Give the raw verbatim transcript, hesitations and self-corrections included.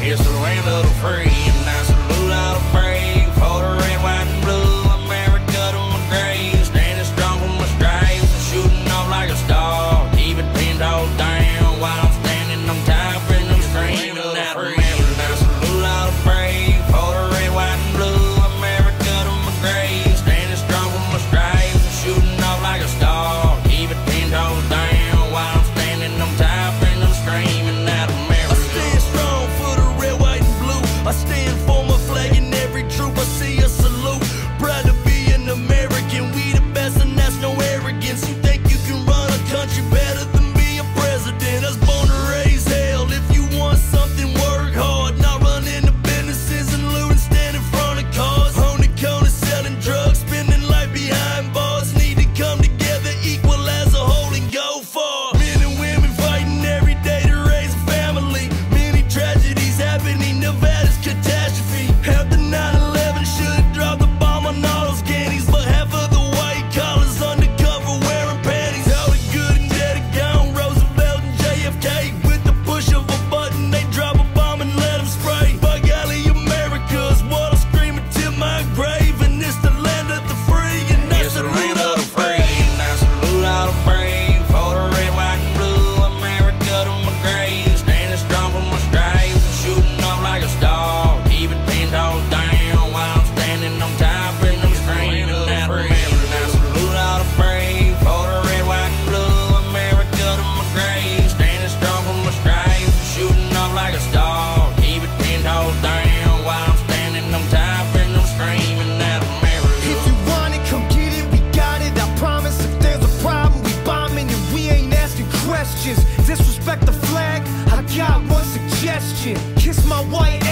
It's the land of the free, and I salute all the brave. For the red, white, and blue, America to my grave. Standing strong for my stripes and shooting off like a star. Keep it pinned all down while I'm standing on top and I'm screaming out of memory. And I salute all the brave. For the red, white, and blue, America to my grave. Standing strong for my stripes and shooting off like a star. Keep it pinned all down while I'm standing on top and I'm screaming out of memory. I stand strong for the red, white, and blue. I stand for my flag in every troop. I see a salute. Proud to be an American. We the best and that's no arrogance. You think you can run a country better than be a president? I was born to raise hell. If you want something, work hard. Not run into businesses and loot and stand in front of cars. On the corner selling drugs, spending life behind bars. Need to come together, equal as a whole and go far. Men and women fighting every day to raise a family. Many tragedies happening, Nevada's catastrophe. After nine eleven, should've dropped the bomb on all those gannies. But half of the white collars undercover wearing panties. All the good and dead are gone, Roosevelt and J F K. With the push of a button, they drop a bomb and let them spray. By golly, America's what I'm screaming to my grave. And it's the land of the free, and that's It's the the land root of of the the free, free. and I salute all the brave. For the red, white, and blue, America to my grave. Standing strong for my stripes and shooting off like a star. Keep it pinned all down while I'm standing on top and I'm screaming out of memory. And I salute all the brave. For the red, white, and blue, America to my grave. Standing strong for my stripes and shooting off like a star. Keep it pinned all down while I'm standing on top and I'm screaming out of memory. If you want it, come get it, we got it, I promise. If there's a problem, we bombing and we ain't asking questions. Disrespect the flag, I got one suggestion. Kiss my white